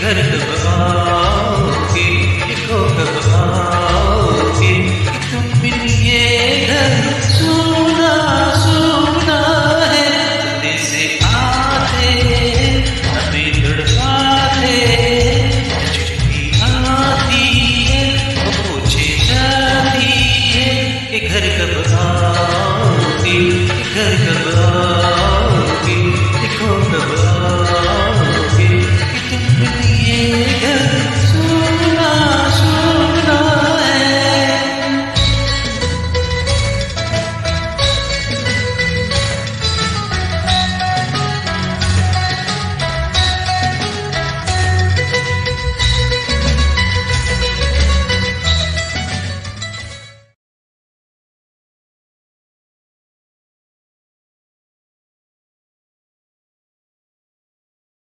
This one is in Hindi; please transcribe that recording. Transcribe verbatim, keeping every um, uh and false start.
घर कब आओगे, देखो कब आओगे, तुम बिन ये घर सुना सुना है। संदेशे आते हमें तड़पाते, चिट्ठी आती है वो पूछे जाती है कि घर कब आओगे, घर कब आओगे।